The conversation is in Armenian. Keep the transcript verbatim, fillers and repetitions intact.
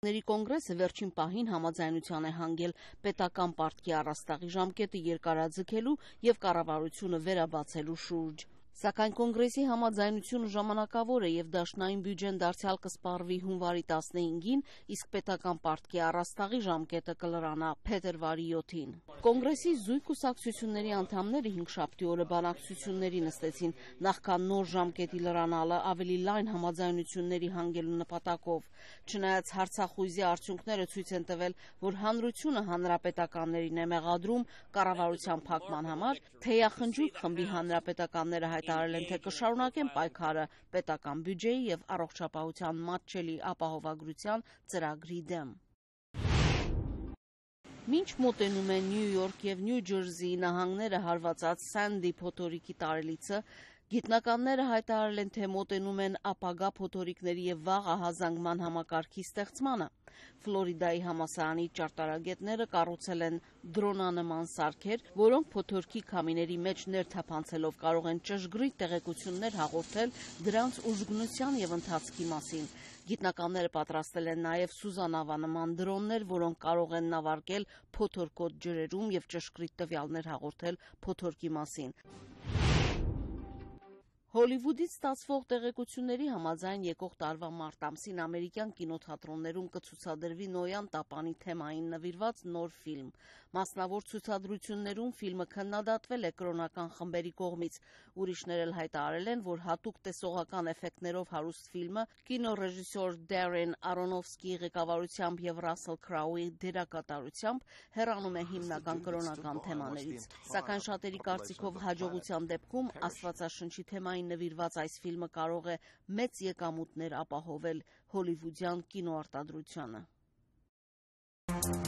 Ազգների կոնգրեսը վերջին պահին համաձայնության է հանգել պետական պարտքի առաստաղի ժամկետը երկարաձգելու և կառավարությունը վերաբացելու շուրջ։ Սակայն կոնգրեսի համաձայնությունը ժամանակավոր է և դաշնային բյուջեն դարձյալ կսպառվի հունվարի տասնհինգին, իսկ պետական պարտքի առաստաղի ժամկետը կլրանա փետրվարի յոթին։ Կոնգրեսի զույգ կուսակցությունների անդամները հինգշաբթի օրը բանակցությունների նստեցին նախքան նոր ժամկետի լրանալը ավելի լայն համաձայնությունների հանգելու նպատակով։ Չնայած հարցախույզի արդյունքները ցույց են տվել, որ հանրությունը հանրապետականներին է մեղադրում կառավարության փակման համար, թեյախնջույք խմբի հանրապետականները հայտարարել են, թե կշարունակեն պայքարը պետական բյուջեի և առողջապահության մատչելի ապահովագրության ծրագրի դեմ։ Մինչ մոտենում է Նյու Յորք և Նյու Ջերսիի նահանգները հարվածած Սանդի փոթորիկի տարելիցը, գիտնականները հայտարարել են, թե մոտենում են ապագա փոթորիկների և վաղ ահազանգման համակարգի ստեղծմանը։ Ֆլորիդայի համալսարանի ճարտարագետները կառուցել են դրոնանման սարքեր, որոնք փոթորկի քամիների մեջ ներթափանցելով կարող են ճշգրիտ տեղեկություններ հաղորդել դրանց ուժգնության և ընթացքի մասին։ Գիտնականները պատրաստել են նաև սուզանավանման դրոններ, որոնք կարող են նավարկել փոթորկոտ ջրերում և ճշգրիտ տվյալներ հաղորդել փոթորկի մասին։ Հոլիվուդից ստացվող տեղեկությունների համաձայն եկող տարվա մարտ ամսին ամերիկյան կինոթատրոններում կցուցադրվի Նոյան տապանի թեմային նվիրված նոր ֆիլմ։ Մասնավոր ցուցադրություններում ֆիլմը քննադատվել է կրոնական խմբերի կողմից։ Ուրիշներ էլ հայտարարել են, որ հատուկ տեսողական էֆեկտներով հարուստ ֆիլմը կինոռեժիսոր Դարեն Արոնոֆսկիի ղեկավարությամբ և Ռասել Քրաուի դերակատարությամբ հեռանում է հիմնական կրոնական թեմաներից։ Սակայն շատերի կարծիքով հաջողության դեպքում Աստվածաշնչի թեմային նվիրված այս ֆիլմը կարող է մեծ եկամուտներ ապահովել հոլիվուդյան կինոարտադրությանը։